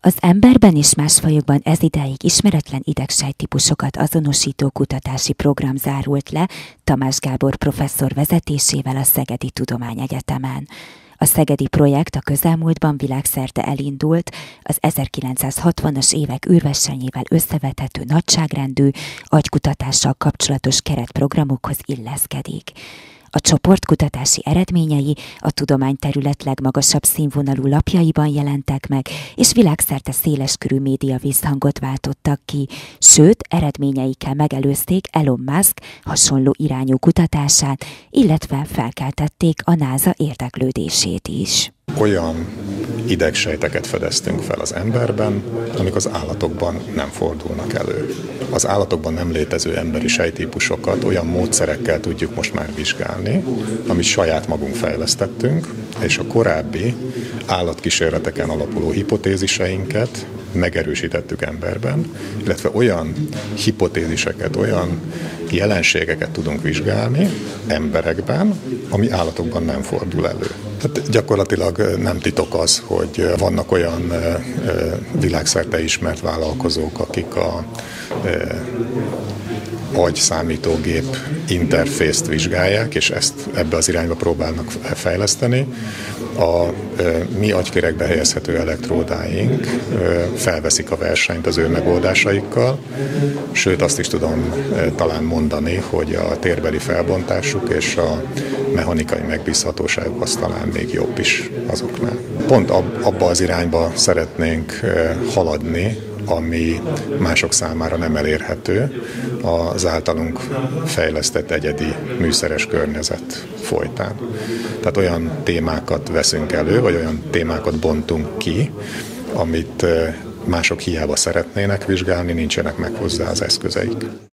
Az emberben és más fajokban ezidáig ismeretlen idegsejttípusokat azonosító kutatási program zárult le Tamás Gábor professzor vezetésével a Szegedi Tudományegyetemen. A szegedi projekt a közelmúltban világszerte elindult, az 1960-as évek űrversenyével összevethető nagyságrendű, agykutatással kapcsolatos keretprogramokhoz illeszkedik. A csoportkutatási eredményei a tudományterület legmagasabb színvonalú lapjaiban jelentek meg, és világszerte széleskörű média visszhangot váltottak ki, sőt, eredményeikkel megelőzték Elon Musk hasonló irányú kutatását, illetve felkeltették a NASA érdeklődését is. Olyan idegsejteket fedeztünk fel az emberben, amik az állatokban nem fordulnak elő. Az állatokban nem létező emberi sejttípusokat olyan módszerekkel tudjuk most már vizsgálni, amit saját magunk fejlesztettünk, és a korábbi állatkísérleteken alapuló hipotéziseinket megerősítettük emberben, illetve olyan hipotéziseket, olyan jelenségeket tudunk vizsgálni emberekben, ami állatokban nem fordul elő. Tehát gyakorlatilag nem titok az, hogy vannak olyan világszerte ismert vállalkozók, akik a agy-számítógép interfészt vizsgálják, és ezt ebbe az irányba próbálnak fejleszteni. A mi agykerekbe helyezhető elektródáink felveszik a versenyt az ő megoldásaikkal, sőt azt is tudom talán mondani, hogy a térbeli felbontásuk és a mechanikai megbízhatóságuk az talán még jobb is azoknál. Pont abba az irányba szeretnénk haladni, ami mások számára nem elérhető az általunk fejlesztett egyedi műszeres környezet folytán. Tehát olyan témákat veszünk elő, vagy olyan témákat bontunk ki, amit mások hiába szeretnének vizsgálni, nincsenek meg hozzá az eszközeik.